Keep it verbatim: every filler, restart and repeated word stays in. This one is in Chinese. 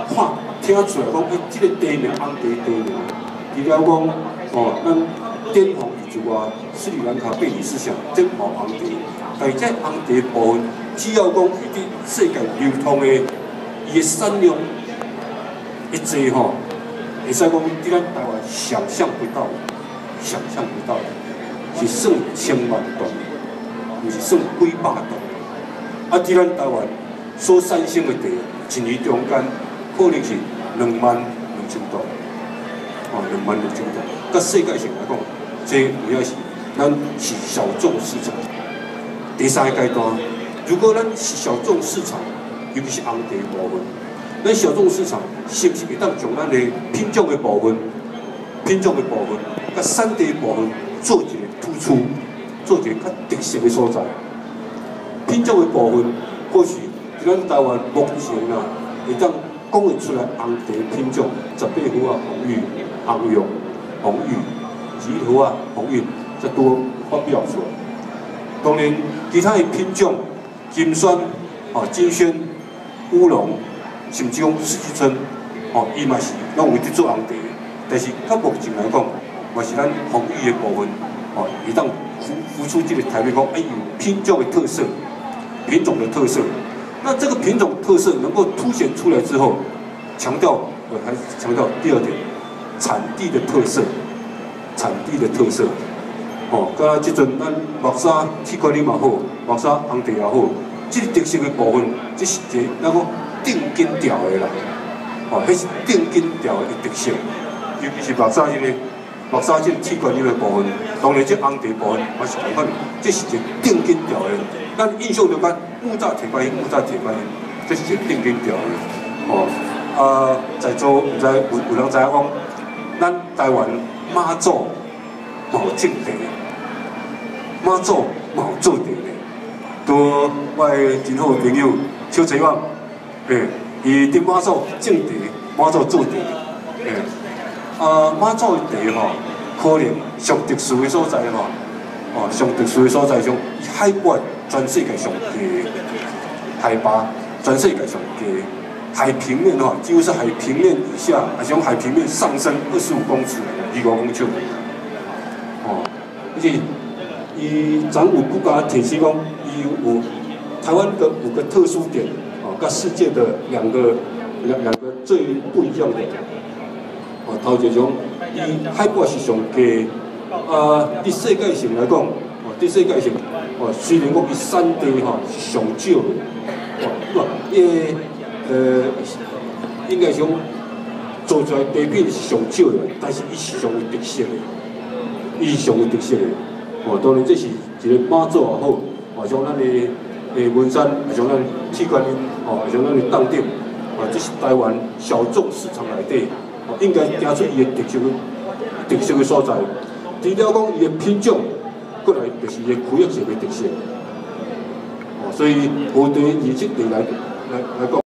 看听出来讲，哎，这个茶名红茶茶名，除了讲哦，咱滇红以及啊斯里兰卡贝里斯象这毛红茶，但是这红茶部分，只要讲伊伫世界流通的伊的产量一济吼，会使讲伫咱台湾想象不到，想象不到，是算千万吨，毋是算几百吨。啊，伫咱台湾所产生的茶，一年中间可能是两万两千吨，哦，两万两千吨。甲世界性来讲，这有影是咱是小众市场。第三个阶段，如果咱是小众市场，尤其是红茶部分，咱小众市场是不是会当将咱的品种的部分、品种的部分、甲产地部分做一个突出，做一个较特色的所在？品种的部分，或许伫咱台湾目前啊，会当讲会出来红茶品种，十八号啊红玉、红玉、红玉、二号啊红玉，这都发表出来。当然，其他的品种，金萱、哦金萱、乌龙，甚至讲四季春，哦伊嘛是拢有伫做红茶，但是到目前来讲，嘛是咱红玉的部分，哦会当浮浮出这个台面讲，哎有品种的特色。品种的特色，那这个品种特色能够凸显出来之后，强调我还是强调第二点，产地的特色，产地的特色。哦，刚刚即阵咱木沙铁观音嘛好，木沙红茶也好，这个特色的部分，这是一个咱讲顶根调的啦。哦，迄是顶根调的特色，尤其是木沙这个木沙这个铁观音的部分，当然这红茶部分也是同款，这是一个顶根调的。咱印象中间木栅铁观音，木栅铁观音，这是一个顶根调的。哦，啊，在座唔知有有人知影讲，咱台湾妈祖嘛有种茶，妈祖嘛有做茶的。多我的真好朋友邱财旺，诶，伊伫妈祖种茶，妈祖做茶，诶，啊，妈祖的茶吼，可能上特殊的所在吼。哦，上特殊的所在上，海拔全世界上低，海拔全世界上低，海平面哈，几乎是海平面以下，而且海平面上升二十五公尺，二五公尺。哦，而且伊展武不甲铁西讲，伊有台湾的五个特殊点，哦，跟世界的两个两两个最不一样的。哦，头一种，伊海拔是上低。啊，伫世界性来讲，哦，伫世界性，哦，虽然讲伊产地吼是上少的，哦，伊呃应该讲做出来茶品是上少的，但是伊是上有特色的，伊是上有特色的。哦，当然这是一个妈祖也好，哦，像咱的诶文山，像咱铁观音，哦，像咱的当店，哦，这是台湾小众市场内底，哦，应该行出伊的特色特色的所在。除了讲伊的品种，过来就是伊的区域性的特色，哦，所以无对二七地来来来讲。